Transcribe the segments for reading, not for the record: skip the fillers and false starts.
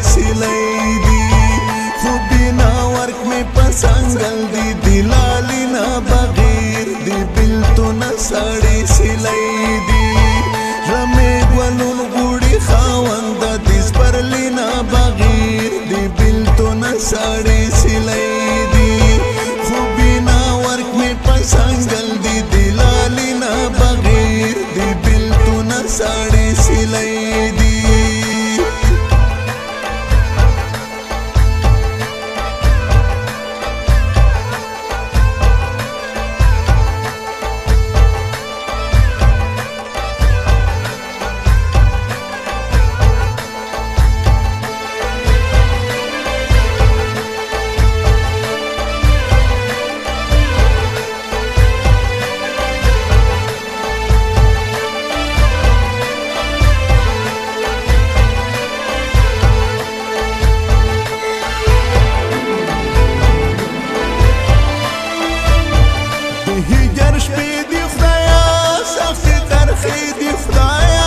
سلی دی خو بنا ورک می پسنگل دی دلالی نا بغیر دی بلتو نا ساڑی سلی دی رمی گولون گوڑی خواند دیز پرلی نا بغیر دی بلتو نا ساڑی سلی دی خو بنا ورک می پسنگل دی دلالی نا بغیر دی بلتو نا ساڑی سلی دی هیگر شپی دی خدایا سختی ترخی دی خدایا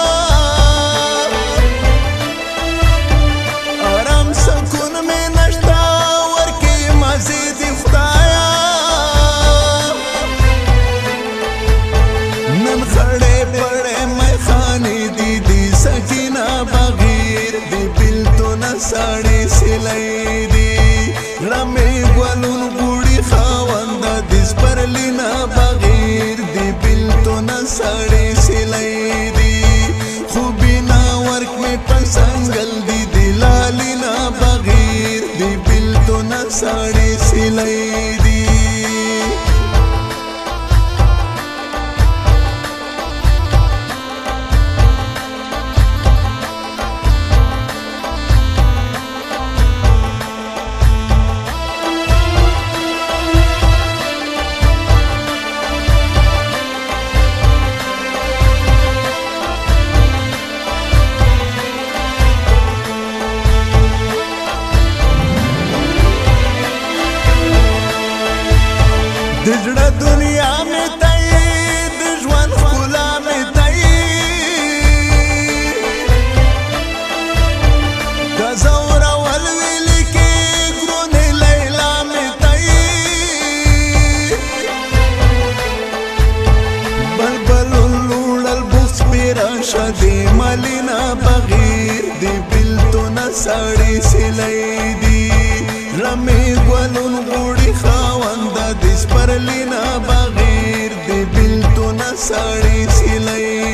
آرام سکون میں نشتا ورکی مزی دی خدایا نن خڑے پڑے میں خانی دی سکینہ بغیر دی بلتو نا ساڑی سلی دی رمی گولون گوڑی خواند دیز پرلی نا بغیر دی بلتو نا ساڑی سلی دی خوبی نا ورک میں پسنگل دی دلالی نا بغیر دی بلتو نا ساڑی سلی دی دجڑا دنیا میں تائی دجوان خلا میں تائی گزورا والویلی کی گرون لیلا میں تائی بلبل اللوڑ البخص پیرا شدی ملینا بغیر دی بلتو نا ساڑی سلی دی رمی گولون گوڑی خواند دیز پرلی نا بغیر دی بلتو نا ساڑی سلی